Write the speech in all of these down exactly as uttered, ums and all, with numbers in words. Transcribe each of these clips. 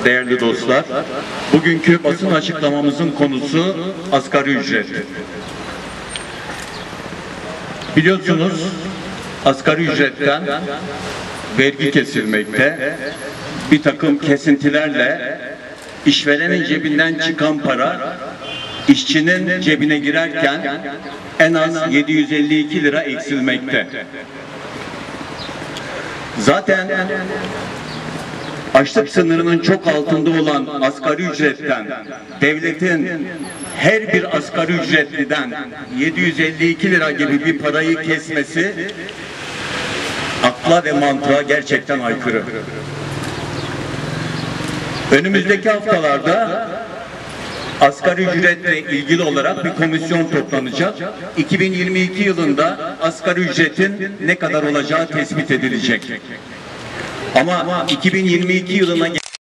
değerli dostlar. Bugünkü basın açıklamamızın konusu asgari ücret. Biliyorsunuz asgari ücretten vergi kesilmekte. Bir takım kesintilerle işverenin cebinden çıkan para işçinin cebine girerken en az yedi yüz elli iki lira eksilmekte. Zaten açlık sınırının çok altında olan asgari ücretten devletin her bir asgari ücretliden yedi yüz elli iki lira gibi bir parayı kesmesi akla ve mantığa gerçekten aykırı. Önümüzdeki haftalarda asgari ücretle ilgili olarak bir komisyon toplanacak. iki bin yirmi iki yılında asgari ücretin ne kadar olacağı tespit edilecek. Ama iki bin yirmi iki yılına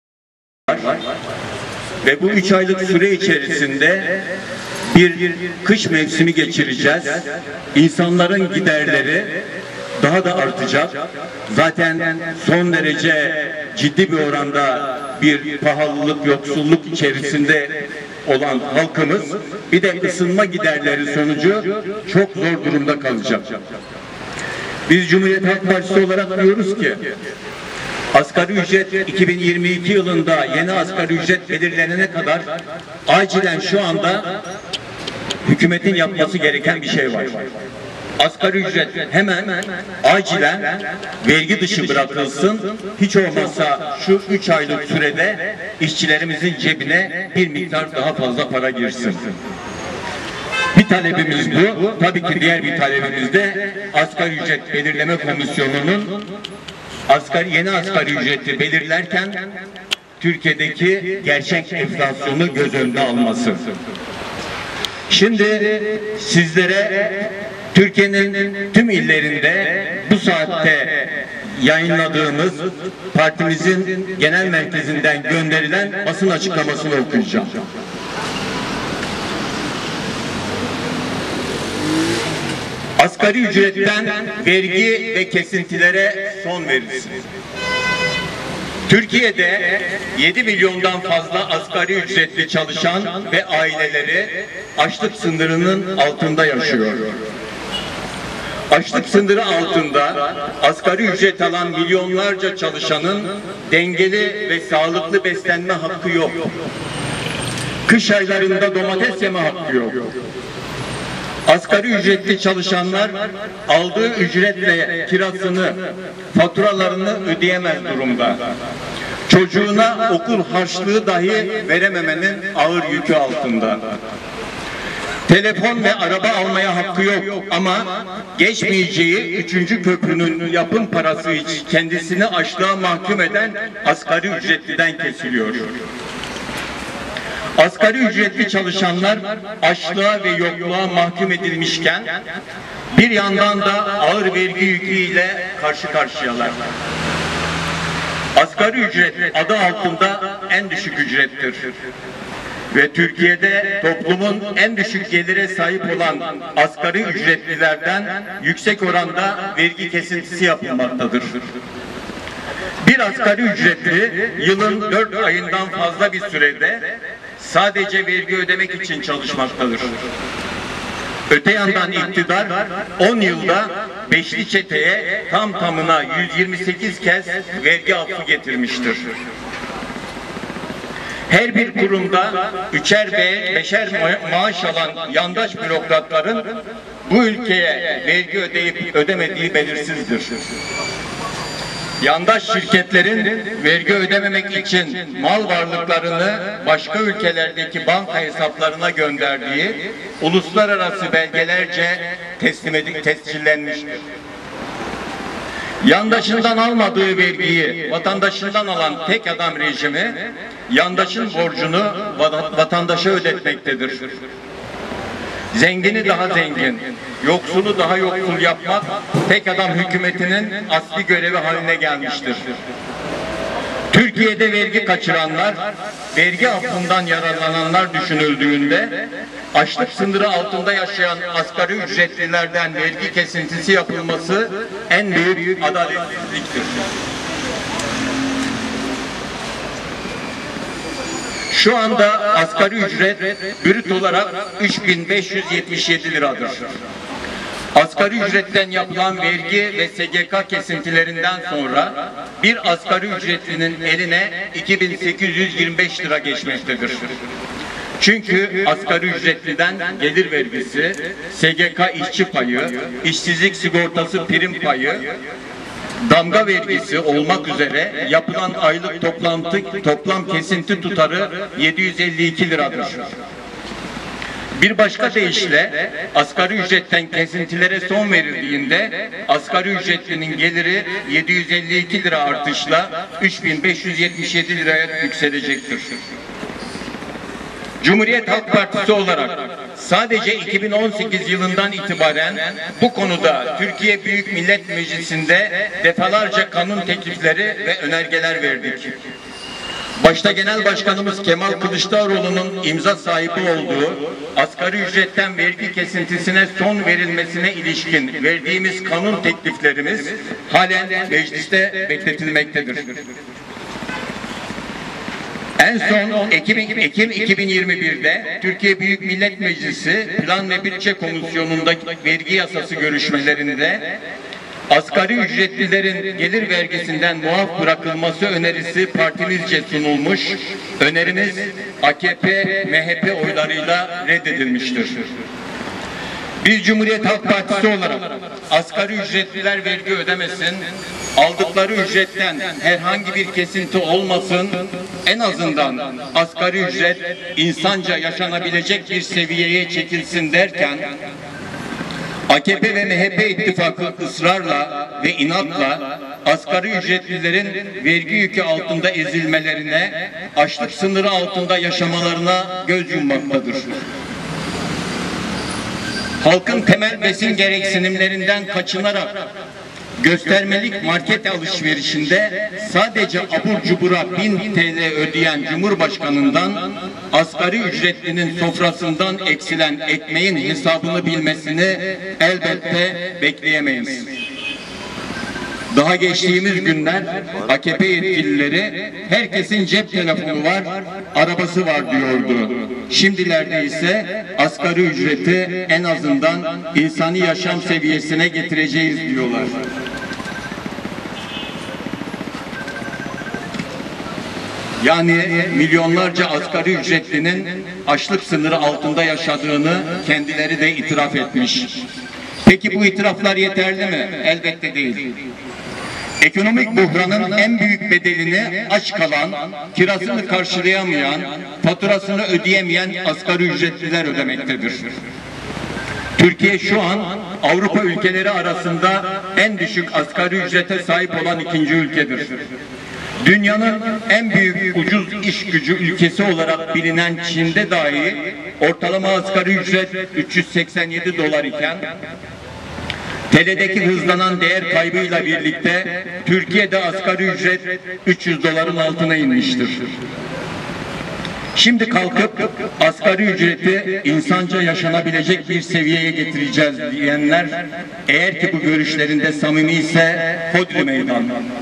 ve bu üç aylık süre içerisinde bir kış mevsimi geçireceğiz. İnsanların giderleri daha da artacak. Zaten son derece ciddi bir oranda bir pahalılık, yoksulluk içerisinde olan halkımız bir de ısınma giderleri sonucu çok zor durumda kalacak. Biz Cumhuriyet Halk Partisi olarak diyoruz ki asgari ücret iki bin yirmi iki yılında yeni asgari ücret belirlenene kadar acilen şu anda hükümetin yapması gereken bir şey var. Asgari ücret hemen acilen vergi dışı bırakılsın. Hiç olmazsa şu üç aylık sürede işçilerimizin cebine bir miktar daha fazla para girsin. Bir talebimiz bu. Tabii ki diğer bir talebimiz de asgari ücret belirleme komisyonunun asgari yeni asgari ücreti belirlerken Türkiye'deki gerçek enflasyonu göz önüne alması. Şimdi sizlere Türkiye'nin tüm illerinde bu saatte yayınladığımız partimizin genel merkezinden gönderilen basın açıklamasını okuyacağım. Asgari ücretten vergi ve kesintilere son verilsin. Türkiye'de yedi milyondan fazla asgari ücretli çalışan ve aileleri açlık sınırının altında yaşıyor. Açlık sınırı altında asgari ücret alan milyonlarca çalışanın dengeli ve sağlıklı beslenme hakkı yok. Kış aylarında domates yeme hakkı yok. Asgari ücretli çalışanlar aldığı ücretle kirasını, faturalarını ödeyemez durumda. Çocuğuna okul harçlığı dahi verememenin ağır yükü altında. Telefon ve araba almaya hakkı yok ama geçmeyeceği üçüncü köprünün yapım parası için kendisini açlığa mahkum eden asgari ücretliden kesiliyor. Asgari ücretli çalışanlar açlığa ve yokluğa mahkum edilmişken bir yandan da ağır vergi yüküyle karşı karşıyalar. Asgari ücret adı altında en düşük ücrettir. Ve Türkiye'de toplumun en düşük gelire sahip olan asgari ücretlilerden yüksek oranda vergi kesintisi yapılmaktadır. Bir asgari ücretli yılın dört ayından fazla bir sürede sadece vergi ödemek için çalışmaktadır. Öte yandan iktidar on yılda beşli çeteye tam tamına yüz yirmi sekiz kez vergi affı getirmiştir. Her bir kurumda üçer ve beşer maaş alan yandaş bürokratların bu ülkeye vergi ödeyip ödemediği belirsizdir. Yandaş şirketlerin vergi ödememek için mal varlıklarını başka ülkelerdeki banka hesaplarına gönderdiği uluslararası belgelerce teslim edip tescillenmiştir. Yandaşından almadığı vergiyi vatandaşından alan tek adam rejimi yandaşın borcunu vatandaşa ödetmektedir. Zengini daha zengin, yoksulu daha yoksul yapmak tek adam hükümetinin asli görevi haline gelmiştir. Türkiye'de vergi kaçıranlar, vergi affından yararlananlar düşünüldüğünde açlık sınırı altında yaşayan asgari ücretlilerden vergi kesintisi yapılması en büyük adaletsizliktir. Şu anda asgari ücret brüt olarak üç bin beş yüz yetmiş yedi liradır. Asgari ücretten yapılan vergi ve S G K kesintilerinden sonra bir asgari ücretlinin eline iki bin sekiz yüz yirmi beş lira geçmektedir. Çünkü asgari ücretliden gelir vergisi, S G K işçi payı, işsizlik sigortası prim payı, damga vergisi olmak üzere yapılan aylık toplantı, toplam kesinti tutarı yedi yüz elli iki liradır. Bir başka deyişle asgari ücretten kesintilere son verildiğinde asgari ücretlinin geliri yedi yüz elli iki lira artışla üç bin beş yüz yetmiş yedi liraya yükselecektir. Cumhuriyet Halk Partisi olarak sadece iki bin on sekiz yılından itibaren bu konuda Türkiye Büyük Millet Meclisi'nde defalarca kanun teklifleri ve önergeler verdik. Başta Genel Başkanımız Kemal Kılıçdaroğlu'nun imza sahibi olduğu asgari ücretten vergi kesintisine son verilmesine ilişkin verdiğimiz kanun tekliflerimiz halen mecliste bekletilmektedir. En son Ekim, Ekim iki bin yirmi bir'de Türkiye Büyük Millet Meclisi Plan ve Bütçe Komisyonu'ndaki vergi yasası görüşmelerinde asgari ücretlilerin gelir vergisinden muaf bırakılması önerisi partimizce sunulmuş, önerimiz A K P, M H P oylarıyla reddedilmiştir. Biz Cumhuriyet Halk Partisi olarak asgari ücretliler vergi ödemesin, aldıkları ücretten herhangi bir kesinti olmasın, en azından asgari ücret insanca yaşanabilecek bir seviyeye çekilsin derken, A K P ve M H P ittifakı ısrarla ve inatla asgari ücretlilerin vergi yükü altında ezilmelerine, açlık sınırı altında yaşamalarına göz yummaktadır. Halkın temel besin gereksinimlerinden kaçınarak göstermelik market alışverişinde sadece abur cubura bin T L ödeyen Cumhurbaşkanı'ndan asgari ücretlinin sofrasından eksilen ekmeğin hesabını bilmesini elbette bekleyemeyiz. Daha geçtiğimiz günler A K P yetkilileri herkesin cep telefonu var, arabası var diyordu. Şimdilerde ise asgari ücreti en azından insani yaşam seviyesine getireceğiz diyorlar. Yani milyonlarca asgari ücretlinin açlık sınırı altında yaşadığını kendileri de itiraf etmiş. Peki bu itiraflar yeterli mi? Elbette değil. Ekonomik buhranın en büyük bedelini aç kalan, kirasını karşılayamayan, faturasını ödeyemeyen asgari ücretliler ödemektedir. Türkiye şu an Avrupa ülkeleri arasında en düşük asgari ücrete sahip olan ikinci ülkedir. Dünyanın en büyük ucuz iş gücü ülkesi olarak bilinen Çin'de dahi ortalama asgari ücret üç yüz seksen yedi dolar iken T L'deki hızlanan değer kaybıyla birlikte Türkiye'de asgari ücret üç yüz doların altına inmiştir. Şimdi kalkıp asgari ücreti insanca yaşanabilecek bir seviyeye getireceğiz diyenler, eğer ki bu görüşlerinde samimi ise hodri meydan.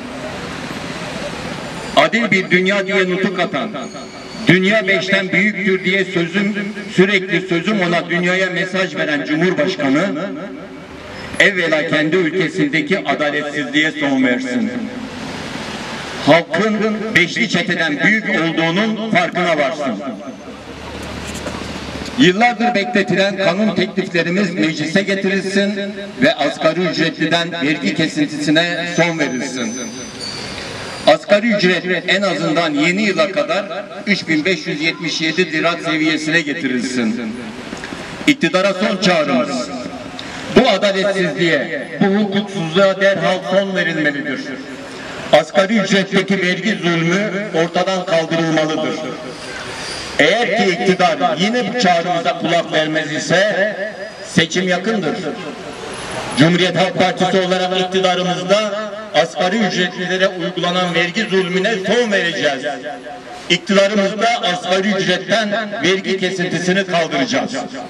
Adil bir dünya diye nutuk atan, dünya beşten büyüktür diye sözüm, sürekli sözüm ona dünyaya mesaj veren Cumhurbaşkanı, evvela kendi ülkesindeki adaletsizliğe son versin. Halkın beşli çeteden büyük olduğunun farkına varsın. Yıllardır bekletilen kanun tekliflerimiz meclise getirilsin ve asgari ücretliden vergi kesintisine son verilsin. Asgari ücret en azından yeni yıla kadar üç bin beş yüz yetmiş yedi lira seviyesine getirilsin. İktidara son çağrımız, bu adaletsizliğe, bu hukuksuzluğa derhal son verilmelidir. Asgari ücretteki vergi zulmü ortadan kaldırılmalıdır. Eğer ki iktidar yine bu çağrımıza kulak vermez ise seçim yakındır. Cumhuriyet Halk Partisi olarak iktidarımızda asgari ücretlilere uygulanan vergi zulmüne son vereceğiz. İktidarımızda asgari ücretten vergi kesintisini kaldıracağız.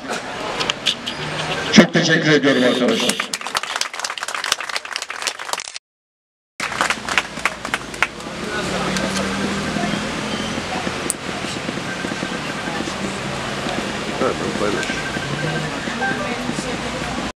Çok teşekkür ediyorum arkadaşlar. Hemen paylaş.